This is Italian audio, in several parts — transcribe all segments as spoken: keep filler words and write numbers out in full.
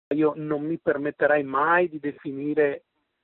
Io non mi permetterei mai di definire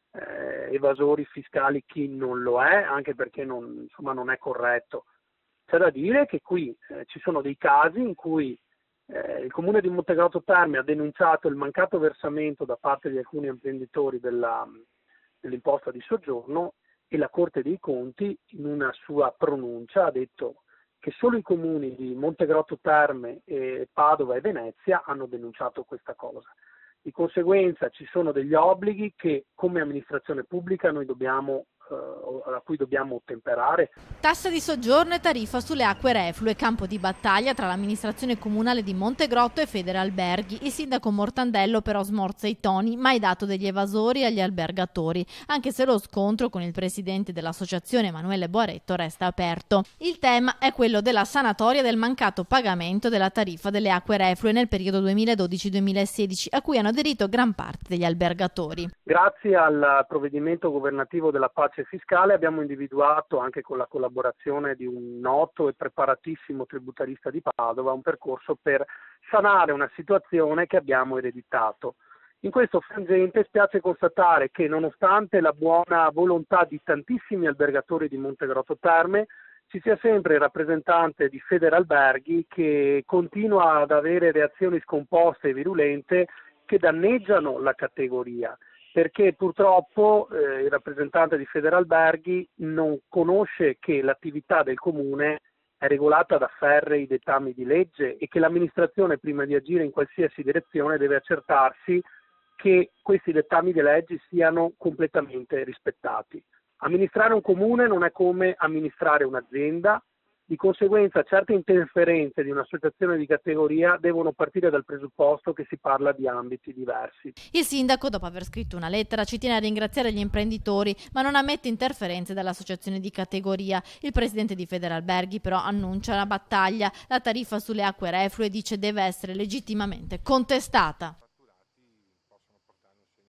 eh, evasori fiscali chi non lo è, anche perché non, insomma, non è corretto. C'è da dire che qui eh, ci sono dei casi in cui eh, il Comune di Montegrotto Terme ha denunciato il mancato versamento da parte di alcuni imprenditori della, dell'imposta di soggiorno, e la Corte dei Conti in una sua pronuncia ha detto che solo i comuni di Montegrotto Terme, e Padova e Venezia hanno denunciato questa cosa. Di conseguenza ci sono degli obblighi che come amministrazione pubblica noi dobbiamo, eh, a cui dobbiamo ottemperare. Tassa di soggiorno e tariffa sulle acque reflue, campo di battaglia tra l'amministrazione comunale di Montegrotto e Federalberghi. Il sindaco Mortandello però smorza i toni, mai dato degli evasori agli albergatori, anche se lo scontro con il presidente dell'associazione Emanuele Boaretto resta aperto. Il tema è quello della sanatoria del mancato pagamento della tariffa delle acque reflue nel periodo duemiladodici duemilasedici, a cui hanno aderito gran parte degli albergatori. Grazie al provvedimento governativo della pace fiscale abbiamo individuato, anche con la collaborazione di un noto e preparatissimo tributarista di Padova, un percorso per sanare una situazione che abbiamo ereditato. In questo frangente spiace constatare che, nonostante la buona volontà di tantissimi albergatori di Montegrotto Terme, ci sia sempre il rappresentante di Federalberghi che continua ad avere reazioni scomposte e virulente che danneggiano la categoria, perché purtroppo eh, il rappresentante di Federalberghi non conosce che l'attività del comune è regolata da ferrei dettami di legge e che l'amministrazione, prima di agire in qualsiasi direzione, deve accertarsi che questi dettami di legge siano completamente rispettati. Amministrare un comune non è come amministrare un'azienda. Di conseguenza certe interferenze di un'associazione di categoria devono partire dal presupposto che si parla di ambiti diversi. Il sindaco, dopo aver scritto una lettera, ci tiene a ringraziare gli imprenditori, ma non ammette interferenze dall'associazione di categoria. Il presidente di Federalberghi però annuncia la battaglia. La tariffa sulle acque reflue, dice, deve essere legittimamente contestata.